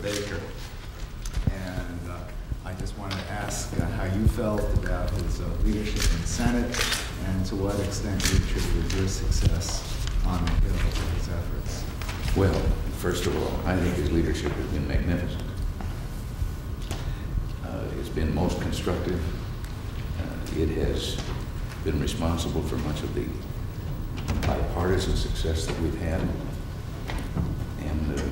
Baker. And I just wanted to ask how you felt about his leadership in the Senate, and to what extent you attributed your success on the Hill to his efforts. Well, first of all, I think his leadership has been magnificent. It's been most constructive. It has been responsible for much of the bipartisan success that we've had. And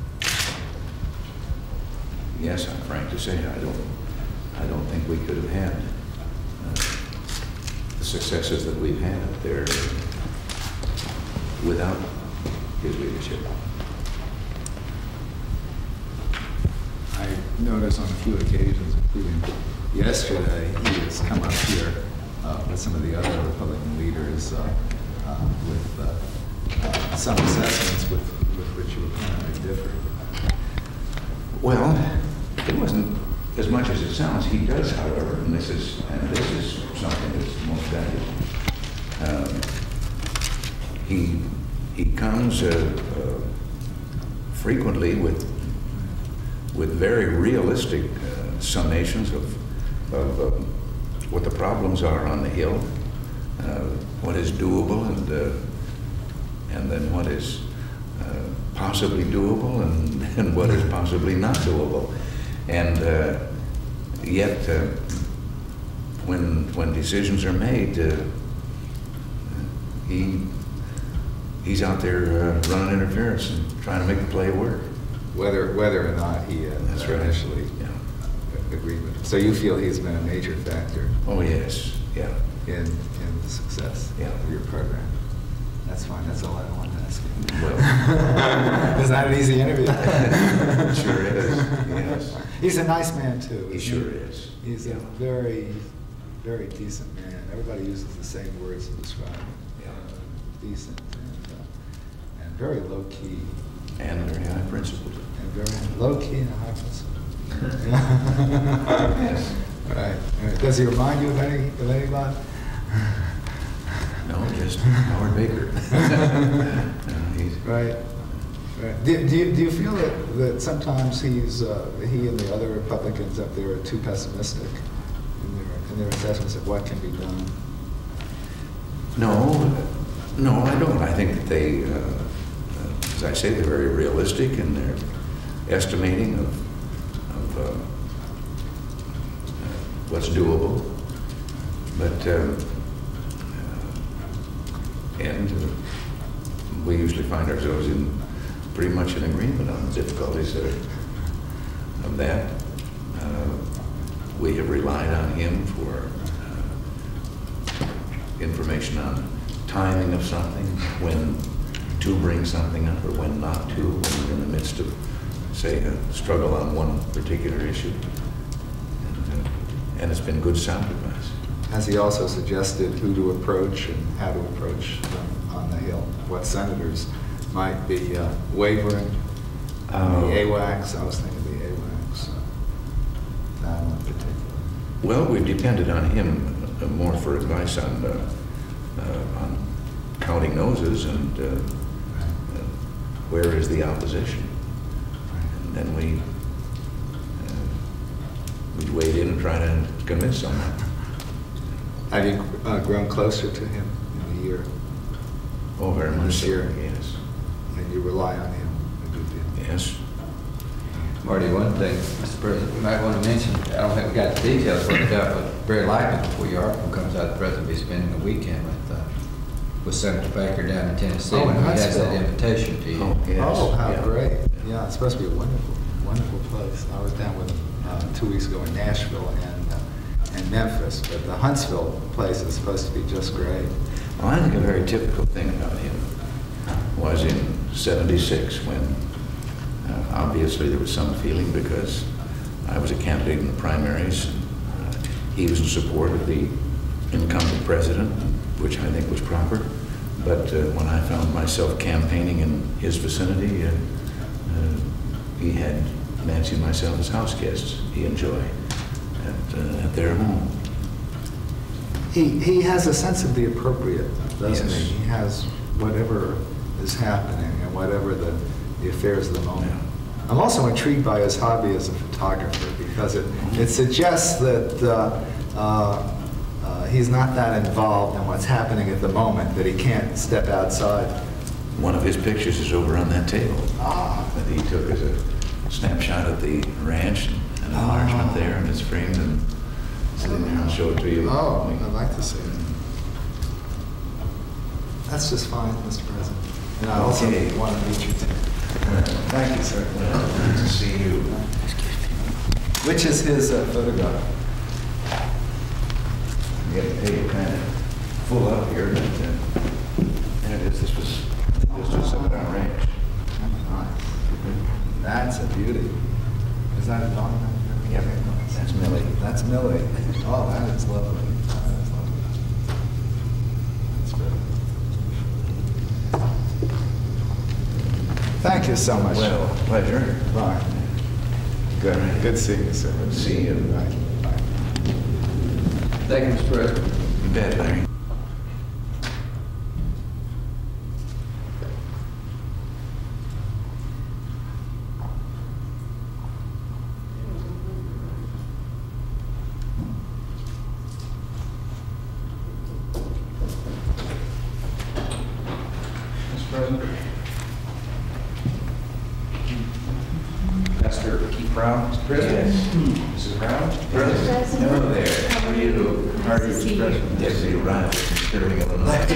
yes, I'm frank to say, I don't think we could have had the successes that we've had up there without his leadership. I noticed on a few occasions, including yesterday, he has come up here with some of the other Republican leaders with some assessments with which you apparently differ. Well, it wasn't as much as it sounds. He does, however, and this is something that's most valuable. He comes frequently with very realistic summations of what the problems are on the Hill, what is doable, and then what is possibly doable, and what is possibly not doable. And yet, when decisions are made, he's out there running interference and trying to make the play work. Whether or not he That's right. initially agreed with it. So you feel he's been a major factor Oh yes, yeah. in the success of your program. That's fine. That's all I wanted to ask you. Well, it's not an easy interview. it sure is. Yes. He's a nice man too. He sure is. He's a very, very decent man. Everybody uses the same words to describe him. Decent and very low key. And very high principled. And very low key and high principled. Yes. Right. Does he remind you of anybody? No, just Howard Baker. Right. Right. Do you feel that sometimes he and the other Republicans up there are too pessimistic in their assessments of what can be done? No, I don't. I think that they, as I say, they're very realistic in their estimating of what's doable. But we usually find ourselves in pretty much in agreement on the difficulties of that. We have relied on him for information on timing of something, when to bring something up or when not to, when we're in the midst of, say, a struggle on one particular issue. And it's been good sound advice. Has he also suggested who to approach and how to approach them on the Hill? What senators might be wavering? The AWACS, I was thinking the AWACS. That one in particular. Well, we've depended on him more for advice on counting noses and where is the opposition. And then we wade in and try to convince someone. Have you grown closer to him in a year? Oh, very much This so, year? yes. And you rely on him a good deal? Yes. Marty, one thing, Mr. President, we might want to mention, I don't think we got the details worked out, but very likely before your article comes out, the President will be spending a weekend with Senator Baker down in Tennessee. Oh, in he has Huntsville. that invitation to you. Oh, yes. Oh, how Yeah. great. Yeah, it's supposed to be a wonderful, wonderful place. I was down with him 2 weeks ago in Nashville and Memphis, but the Huntsville place is supposed to be just great. Well, I think a very typical thing about him was in '76 when obviously there was some feeling because I was a candidate in the primaries. He was in support of the incumbent president, which I think was proper. But when I found myself campaigning in his vicinity, he had Nancy and myself as house guests. He enjoyed at their home. He has a sense of the appropriate, doesn't Yes. he? He has whatever is happening and whatever the affairs of the moment I'm also intrigued by his hobby as a photographer because it suggests that he's not that involved in what's happening at the moment, that he can't step outside. One of his pictures is over on that table Ah. that he took as a snapshot of the ranch and an enlargement there, and it's framed and sitting there. I'll show it to you. Oh, I'd like to see it. That's just fine, Mr. President. And I also Okay. want to meet you too. Thank you, sir. Well, good to see you. Which is his photograph? You got the table kind of full up here, but there it is. This was just at our ranch. That's a beauty. Is that a dog? Yep, that's Millie. That's Millie. Oh, that is lovely. That is lovely. That's great. Thank you so much. Well, pleasure. Bye. Good. Good seeing you, sir. Good to see you. Bye. Bye. Thank you, Mr. President. You bet, Larry. Mr. President. Pastor Keith Brown, Mr. President. Yes. Mrs. Brown. Yes. Hello there. How are you? How are you, Nice to see Mr. you. President? Yes, you arrived in Sterling, Illinois.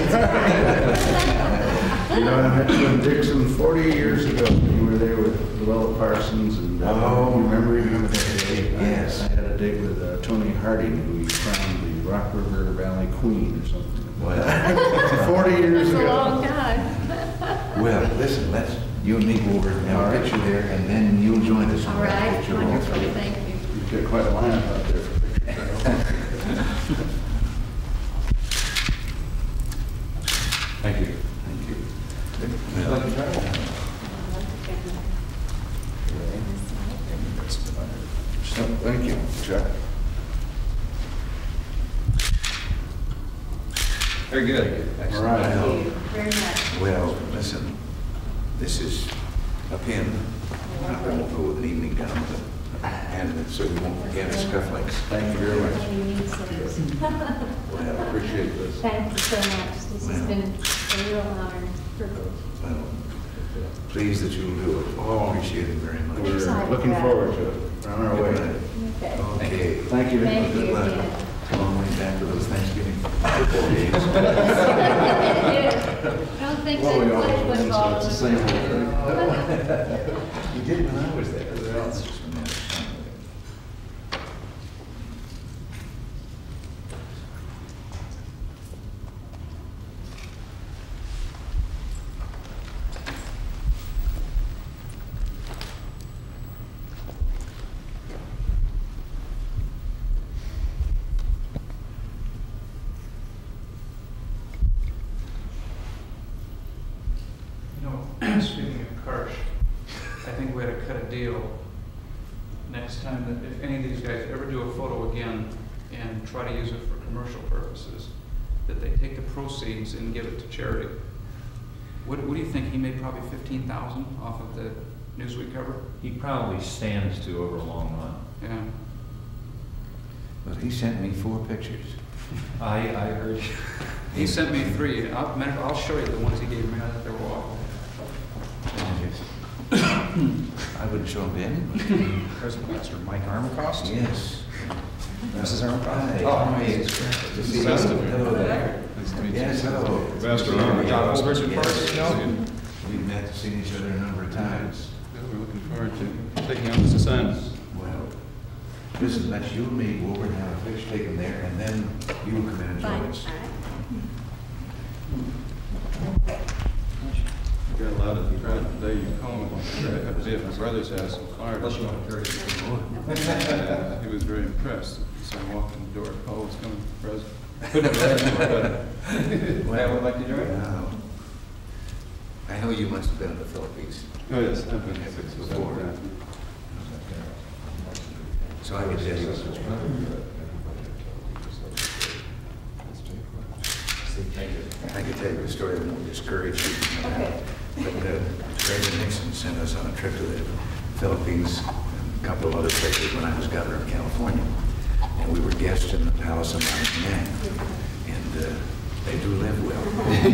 You know, I met you in Dixon 40 years ago. You were there with Luella Parsons and, Oh, you remember? that day? Yes. I had a date with Tony Harding, who we crowned the Rock River Valley Queen or something. Well, 40 years That's a ago. long time. well, listen, you and me go over and have a picture there, and then you'll join us. All in that right, picture wonderful, also. thank you. You've got quite a lineup out there for pictures. Thank you. Thank you. Well, Thank you, Chuck. Very good. All right. Thank you very much. Well, listen, this is a pin. I won't go with an evening gown, but and so we won't forget his cufflinks. Thank you very much. You need some. Well, I appreciate this. Thank you so much. This has been a real honor and privilege. Well, pleased that you'll do it. Oh, appreciate it very much. We're Excited looking about it. forward to it. We're on our way. Okay. Okay. Thank you. Thank Good you luck. again. It's a long way back to those Thanksgiving football games. I don't think Well, we they all, play so football. it's the same old thing. You did when I was there. That's just when I was young. You know, speaking of Karsh, I think we ought to cut a deal next time that if any of these guys ever do a photo again and try to use it for commercial purposes, that they take the proceeds and give it to charity. What do you think? He made probably 15,000 off of the Newsweek cover? He probably stands to over a long run. Yeah. But he sent me 4 pictures. I heard you. He sent me 3. I'll show you the ones he gave me. I thought they were awful. I wouldn't show them to anybody. President Master Mike Armacost. Yes. Mrs. Armacost. Hi. Oh, Hi, it's great to see you. Master. Hello there. Yes, hello. Master Armacost. Richard Parsons, you know? We've met and seen each other a number of times. We're looking forward to taking on this assignment. Well, listen, let's you and me go over and have a picture taken there, and then you will come in and Fine. join us. All right. We got a lot of people today, you call me, I have to be at my brother's house in Florida. He was very impressed. So I walked in the door, oh, it's coming, President. Couldn't have asked for better. Well, would like to join? Wow. I know you must have been in the Philippines. Oh, yes, I've been Before. 6 or 7 times. So I can tell you. I could tell you a story that won't discourage you. Okay. But President Nixon sent us on a trip to the Philippines, a couple of other places when I was governor of California. And we were guests in the Palace of Malacanang. And they do live well.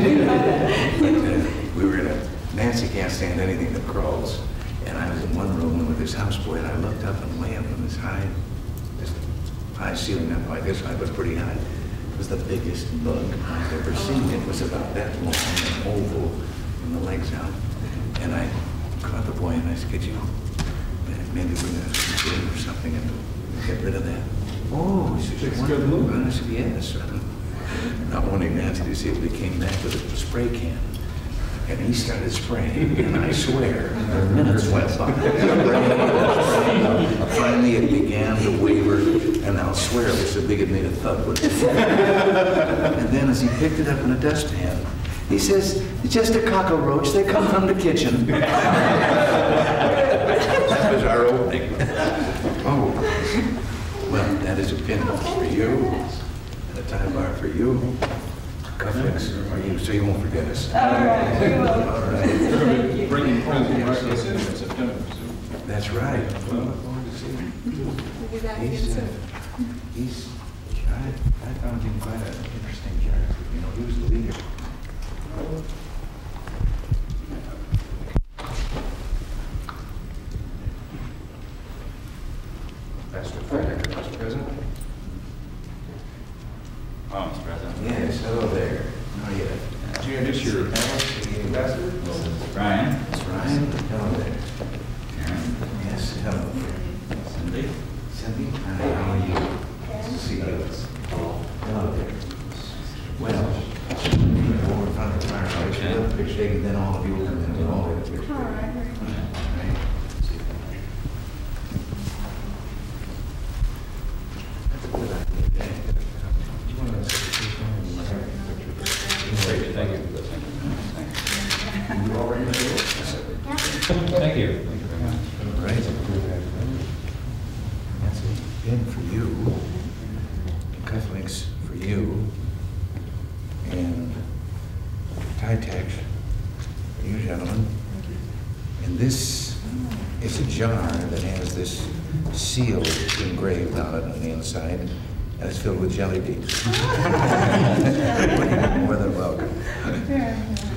But we were in a, Nancy can't stand anything that crawls. And I was in one room with this houseboy, and I looked up and way up in this high ceiling, up like this high, but pretty high. It was the biggest bug I've ever seen. It was about that long and oval, and the legs out. And I caught the boy and I said, could you maybe bring a broom or something and get rid of that? Oh, he said, It's good move. I said, yes. Not wanting Nancy to see it, we came back with a spray can. And he started spraying, and I swear, minutes went by. Finally, it began to waver, and I'll swear it was so big it made a thud with it. And then as he picked it up in a dustpan, he says, it's just a cockroach, they come from the kitchen. That was our opening. Oh, well, that is a pin for you, and a tie bar for you. Cufflinks for you, so you won't forget us. All right, we will. All right. Bringing President Marcos in September. That's right. Well, look forward to seeing him. We'll be back again soon. I found him quite an interesting character. You know, he was the leader. Pastor Frederick, Mr. President. Oh, Mr. President. Yes, hello there. How are you? Could you introduce your panelist, the ambassador? Brian? That's Ryan. Hello there. Karen? Yes, hello. Cindy? Cindy, hi, how are you? Nice to see you. Hello there. Well, over in front of the fireplace, we'll have a picture taken, then all of you will come in and all have a picture. All right. Right. That's a good idea. You want to take a picture? Great, thank you. You all ready to do it? Thank you. Thank you very much. All right. That's a pin for you, cufflinks for you, and Tie-Tex for you gentlemen. And this is a jar that has this seal engraved on it on the inside, and it's filled with jelly beans. More than welcome.